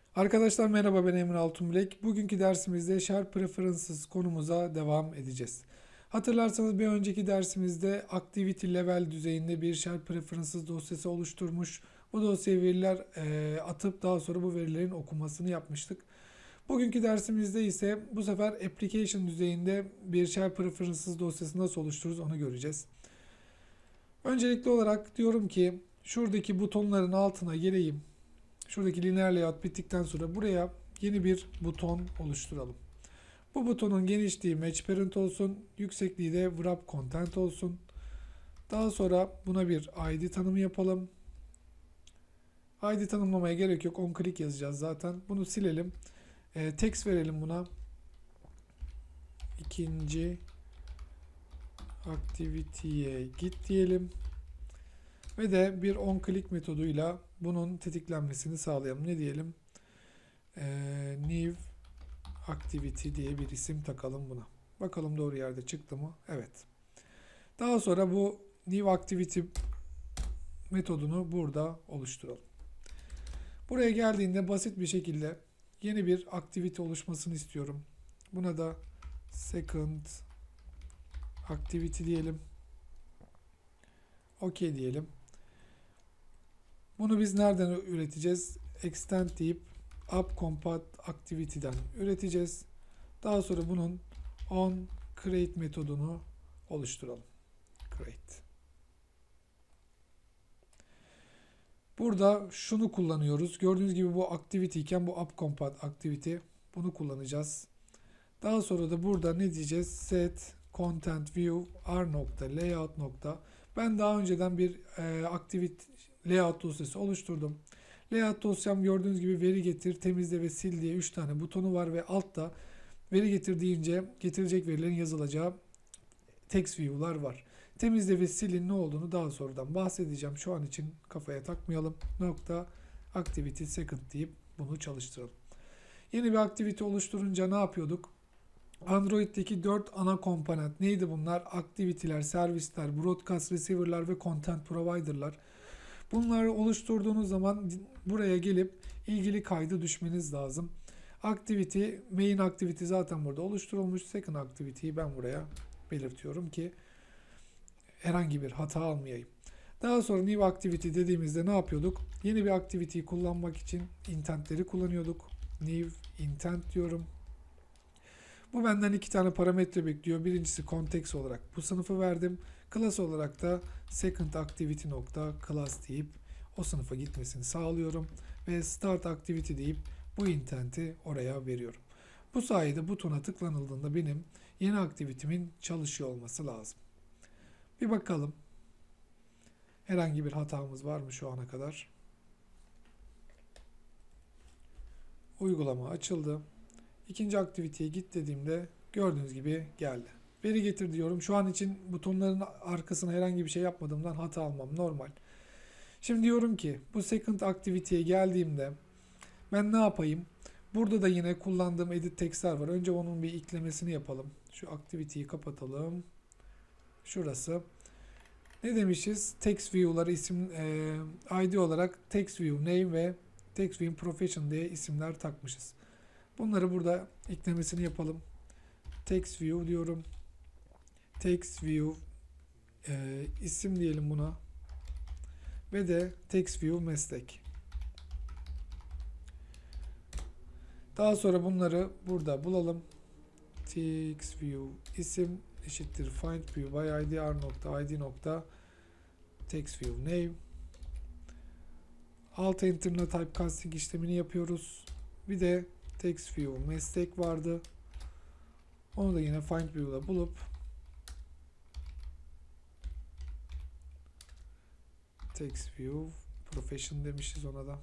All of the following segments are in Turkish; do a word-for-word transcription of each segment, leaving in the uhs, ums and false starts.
Arkadaşlar merhaba, ben Emre Altunbilek. Bugünkü dersimizde Share Preferences konumuza devam edeceğiz. Hatırlarsanız bir önceki dersimizde Activity Level düzeyinde bir Share Preferences dosyası oluşturmuş. Bu dosyaya veriler e, atıp daha sonra bu verilerin okumasını yapmıştık. Bugünkü dersimizde ise bu sefer Application düzeyinde bir Share Preferences dosyası nasıl oluştururuz onu göreceğiz. Öncelikli olarak diyorum ki şuradaki butonların altına geleyim. Şuradaki lineer layout bittikten sonra buraya yeni bir buton oluşturalım. Bu butonun genişliği match parent olsun, yüksekliği de wrap content olsun. Daha sonra buna bir I D tanımı yapalım. I D tanımlamaya gerek yok, on click yazacağız zaten. Bunu silelim. E, text verelim buna. İkinci activity'ye git diyelim. Ve de bir on click metoduyla bunun tetiklenmesini sağlayalım. Ne diyelim? E, new activity diye bir isim takalım buna. Bakalım doğru yerde çıktı mı? Evet. Daha sonra bu new activity metodunu burada oluşturalım. Buraya geldiğinde basit bir şekilde yeni bir activity oluşmasını istiyorum. Buna da second activity diyelim. OK diyelim. Bunu biz nereden üreteceğiz? Extend deyip upcompat activity'den üreteceğiz. Daha sonra bunun on create metodunu oluşturalım. Create. Burada şunu kullanıyoruz. Gördüğünüz gibi bu activity iken bu upcompat activity. Bunu kullanacağız. Daha sonra da burada ne diyeceğiz? Set content view r nokta layout nokta. Ben daha önceden bir e, activity layout dosyası oluşturdum. Layout dosyam gördüğünüz gibi veri getir, temizle ve sil diye üç tane butonu var ve altta veri getir deyince getirecek verilerin yazılacağı text view'lar var. Temizle ve silin ne olduğunu daha sonradan bahsedeceğim. Şu an için kafaya takmayalım. Nokta activity second deyip bunu çalıştıralım. Yeni bir activity oluşturunca ne yapıyorduk? Android'deki dört ana komponent neydi bunlar? Aktiviteler, servisler, broadcast receiver'lar ve content provider'lar. Bunları oluşturduğunuz zaman buraya gelip ilgili kaydı düşmeniz lazım. Activity, main activity zaten burada oluşturulmuş. Second activity'yi ben buraya belirtiyorum ki herhangi bir hata almayayım. Daha sonra new activity dediğimizde ne yapıyorduk? Yeni bir activity'yi kullanmak için intentleri kullanıyorduk. New intent diyorum. Bu benden iki tane parametre bekliyor. Birincisi context olarak bu sınıfı verdim. Class olarak da second activity nokta class deyip o sınıfa gitmesini sağlıyorum. Ve start activity deyip bu intent'i oraya veriyorum. Bu sayede butona tıklanıldığında benim yeni aktivitimin çalışıyor olması lazım. Bir bakalım. Herhangi bir hatamız var mı şu ana kadar? Uygulama açıldı. İkinci aktiviteye git dediğimde gördüğünüz gibi geldi. Veri getir diyorum. Şu an için butonların arkasına herhangi bir şey yapmadığımdan hata almam normal. Şimdi diyorum ki bu second activity'ye geldiğimde ben ne yapayım? Burada da yine kullandığım edit text'ler var. Önce onun bir eklemesini yapalım. Şu activity'yi kapatalım. Şurası. Ne demişiz? Text view'ları isim e, I D olarak text view name ve text view profession diye isimler takmışız. Bunları burada eklemesini yapalım. Text view diyorum. Text view e, isim diyelim buna. Ve de text view meslek. Daha sonra bunları burada bulalım. Text view isim eşittir find view by id r nokta id nokta text view name. Alt enter'ına typecasting işlemini yapıyoruz. Bir de text view meslek vardı. Onu da yine find view'la bulup text view profession demişiz ona da.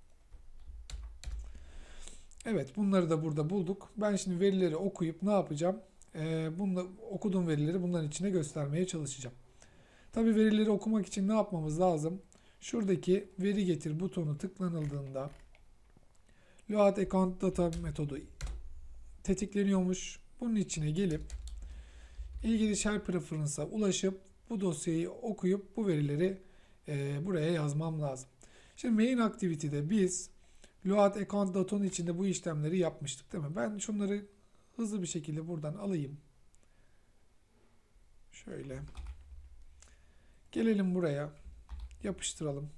Evet, bunları da burada bulduk. Ben şimdi verileri okuyup ne yapacağım? Ee, bunu, okuduğum verileri bunların içine göstermeye çalışacağım. Tabi verileri okumak için ne yapmamız lazım? Şuradaki veri getir butonu tıklanıldığında load account data metodu tetikleniyormuş. Bunun içine gelip ilgili share preference'a ulaşıp bu dosyayı okuyup bu verileri e, buraya yazmam lazım. Şimdi main activity'de biz load account datonun içinde bu işlemleri yapmıştık değil mi? Ben şunları hızlı bir şekilde buradan alayım. Şöyle. Gelelim buraya. Yapıştıralım.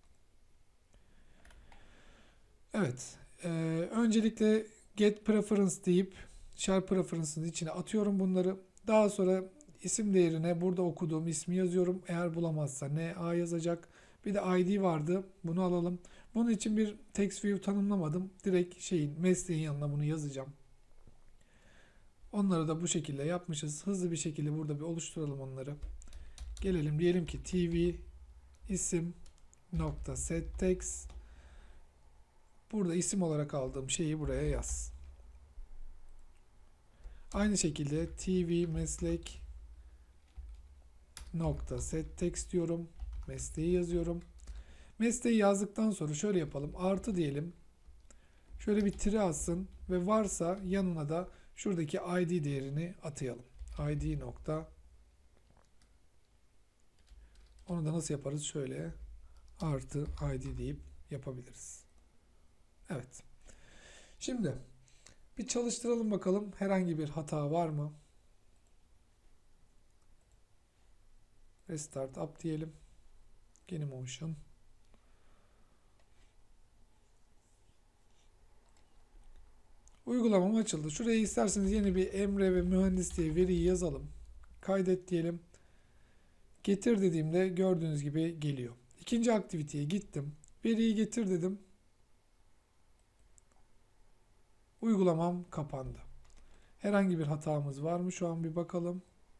Evet. Ee, öncelikle get preference deyip share preference'ın içine atıyorum bunları. Daha sonra isim değerine burada okuduğum ismi yazıyorum. Eğer bulamazsa ne a yazacak. Bir de I D vardı. Bunu alalım. Bunun için bir text view tanımlamadım. Direkt şeyin mesleğin yanına bunu yazacağım. Onları da bu şekilde yapmışız. Hızlı bir şekilde burada bir oluşturalım onları. Gelelim diyelim ki tv isim nokta set text. Burada isim olarak aldığım şeyi buraya yaz. Aynı şekilde tv meslek nokta set text diyorum. Mesleği yazıyorum. Mesleği yazdıktan sonra şöyle yapalım. Artı diyelim. Şöyle bir tire atsın ve varsa yanına da şuradaki I D değerini atayalım. I D nokta. Onu da nasıl yaparız? Şöyle artı I D deyip yapabiliriz. Evet. Şimdi bir çalıştıralım bakalım. Herhangi bir hata var mı? Restart up diyelim. Genymotion. Uygulamam açıldı. Şuraya isterseniz yeni bir Emre ve mühendis diye veriyi yazalım. Kaydet diyelim. Getir dediğimde gördüğünüz gibi geliyor. İkinci aktiviteye gittim. Veriyi getir dedim. Uygulamam kapandı. Herhangi bir hatamız var mı? Şu an bir bakalım.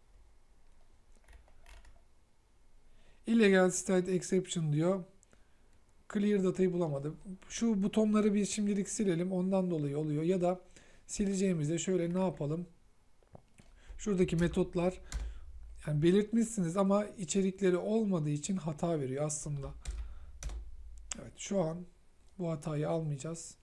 Illegal state exception diyor. Clear datayı bulamadım. Şu butonları bir şimdilik silelim. Ondan dolayı oluyor. Ya da sileceğimizde şöyle ne yapalım? Şuradaki metotlar yani belirtmişsiniz ama içerikleri olmadığı için hata veriyor aslında. Evet, şu an bu hatayı almayacağız.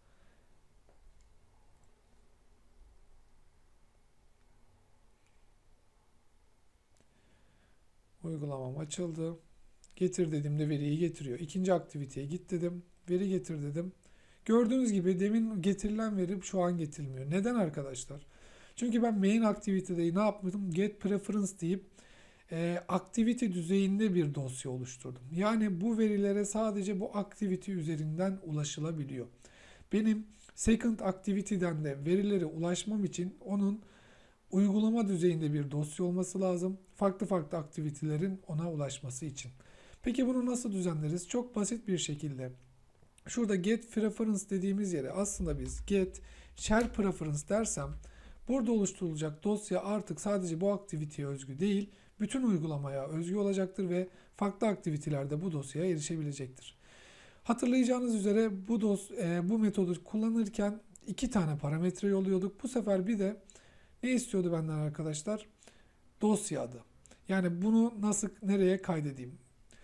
Uygulamam açıldı. Getir dediğimde veriyi getiriyor. İkinci aktiviteye git dedim. Veri getir dedim. Gördüğünüz gibi demin getirilen veri şu an getirilmiyor. Neden arkadaşlar? Çünkü ben main aktivitede ne yapmadım? Get preference deyip e, aktivite düzeyinde bir dosya oluşturdum. Yani bu verilere sadece bu aktivite üzerinden ulaşılabiliyor. Benim second activity'den de verilere ulaşmam için onun uygulama düzeyinde bir dosya olması lazım. Farklı farklı aktivitelerin ona ulaşması için. Peki bunu nasıl düzenleriz? Çok basit bir şekilde. Şurada get preference dediğimiz yere aslında biz get share preference dersem burada oluşturulacak dosya artık sadece bu aktiviteye özgü değil, bütün uygulamaya özgü olacaktır ve farklı aktivitelerde bu dosyaya erişebilecektir. Hatırlayacağınız üzere bu dos e, bu metodu kullanırken iki tane parametre yolluyorduk. Bu sefer bir de ne istiyordu benden arkadaşlar? Dosya adı. Yani bunu nasıl nereye kaydedeyim?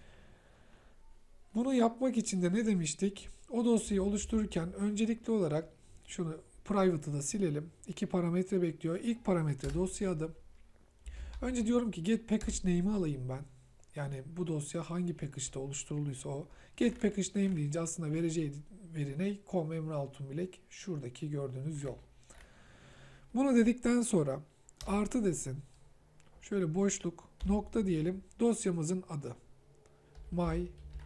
Bunu yapmak için de ne demiştik? O dosyayı oluştururken öncelikli olarak şunu private'ı da silelim. İki parametre bekliyor. İlk parametre dosya adı. Önce diyorum ki get package name'i alayım ben. Yani bu dosya hangi package'da oluşturulduysa o. Get package name deyince aslında vereceği veri ne? Com Emre Altunbilek. Şuradaki gördüğünüz yol. Bunu dedikten sonra artı desin. Şöyle boşluk nokta diyelim. Dosyamızın adı. My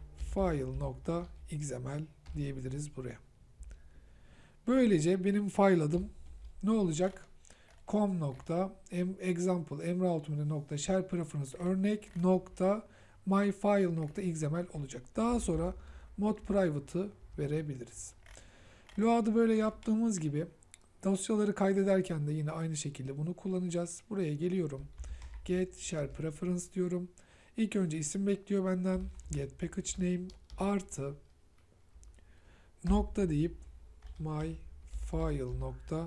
file.xml diyebiliriz buraya. Böylece benim file adım ne olacak? com nokta example emre altunbilek nokta share preference örnek nokta myfile.xml olacak. Daha sonra mod private'ı verebiliriz. Load'ı böyle yaptığımız gibi dosyaları kaydederken de yine aynı şekilde bunu kullanacağız. Buraya geliyorum. Get share preference diyorum. İlk önce isim bekliyor benden. Get package name artı nokta deyip my file nokta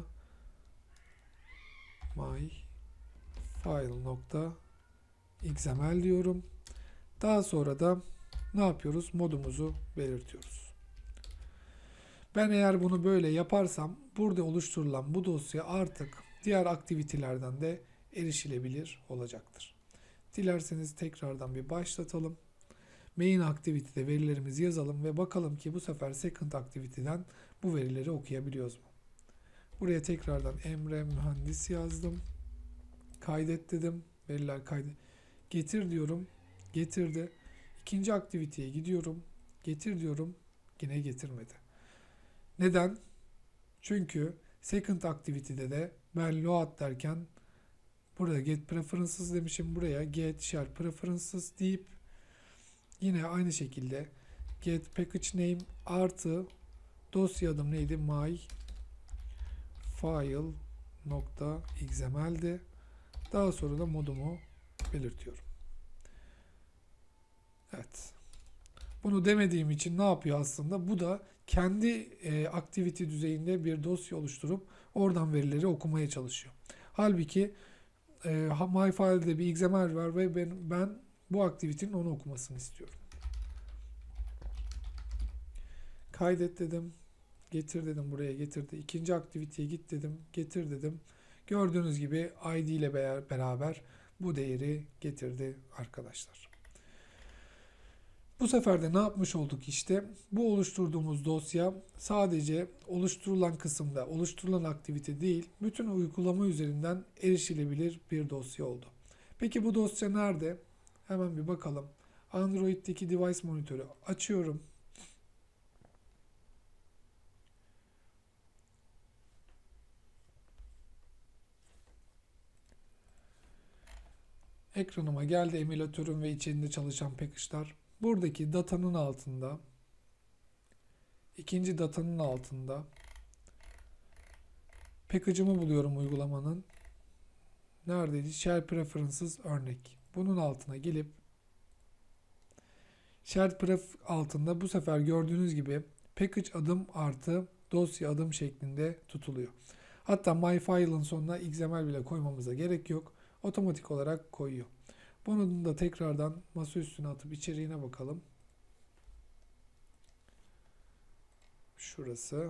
my file nokta xml diyorum. Daha sonra da ne yapıyoruz? Modumuzu belirtiyoruz. Ben eğer bunu böyle yaparsam burada oluşturulan bu dosya artık diğer aktivitelerden de erişilebilir olacaktır. Dilerseniz tekrardan bir başlatalım. Main aktivitede verilerimizi yazalım ve bakalım ki bu sefer second aktiviteden bu verileri okuyabiliyoruz mu? Buraya tekrardan Emre Mühendis yazdım. Kaydet dedim. Veriler kaydet. Getir diyorum. Getirdi. İkinci aktiviteye gidiyorum. Getir diyorum. Yine getirmedi. Neden? Çünkü second activity'de de ben load derken burada get preferences demişim. Buraya get share preferences deyip yine aynı şekilde get package name artı dosya adım neydi? My file nokta xml'di. Daha sonra da modumu belirtiyorum. Evet. Bunu demediğim için ne yapıyor aslında? Bu da kendi e, activity düzeyinde bir dosya oluşturup oradan verileri okumaya çalışıyor. Halbuki e, myfile'de bir X M L var ve ben, ben bu aktivitenin onu okumasını istiyorum. Kaydet dedim. Getir dedim, buraya getirdi. İkinci aktiviteye git dedim. Getir dedim. Gördüğünüz gibi I D ile beraber bu değeri getirdi arkadaşlar. Bu sefer de ne yapmış olduk işte? Bu oluşturduğumuz dosya sadece oluşturulan kısımda oluşturulan aktivite değil, bütün uygulama üzerinden erişilebilir bir dosya oldu. Peki bu dosya nerede? Hemen bir bakalım. Android'deki device monitörü açıyorum. Ekranıma geldi emülatörüm ve içinde çalışan package'lar. Buradaki datanın altında, ikinci datanın altında package'ımı buluyorum uygulamanın. Neredeydi? Share Preferences örnek. Bunun altına gelip Shared Pref altında bu sefer gördüğünüz gibi package adım artı dosya adım şeklinde tutuluyor. Hatta myfile'ın sonuna X M L bile koymamıza gerek yok. Otomatik olarak koyuyor. Bunu da tekrardan masa üstüne atıp içeriğine bakalım. Şurası.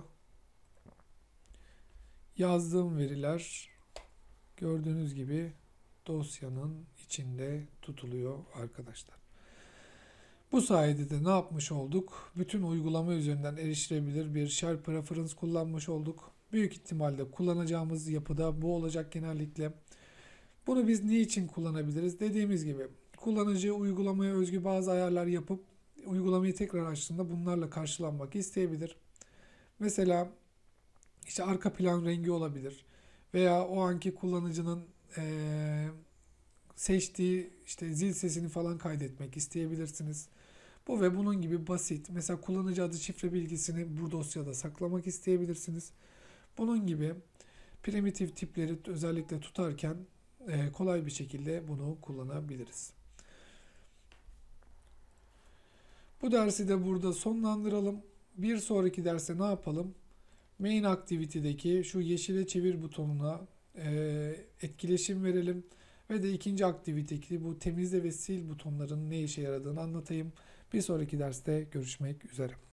Yazdığım veriler gördüğünüz gibi dosyanın içinde tutuluyor arkadaşlar. Bu sayede de ne yapmış olduk? Bütün uygulama üzerinden erişilebilir bir share preference kullanmış olduk. Büyük ihtimalle kullanacağımız yapıda bu olacak genellikle. Bunu biz niçin kullanabiliriz? Dediğimiz gibi kullanıcı uygulamaya özgü bazı ayarlar yapıp uygulamayı tekrar açtığında bunlarla karşılanmak isteyebilir. Mesela işte arka plan rengi olabilir veya o anki kullanıcının ee, seçtiği işte zil sesini falan kaydetmek isteyebilirsiniz. Bu ve bunun gibi basit. Mesela kullanıcı adı şifre bilgisini bu dosyada saklamak isteyebilirsiniz. Bunun gibi primitif tipleri özellikle tutarken e, kolay bir şekilde bunu kullanabiliriz. Bu dersi de burada sonlandıralım. Bir sonraki derste ne yapalım? Main Activity'deki şu yeşile çevir butonuna e, etkileşim verelim. Ve de ikinci aktiviteki bu temizle ve sil butonların ne işe yaradığını anlatayım. Bir sonraki derste görüşmek üzere.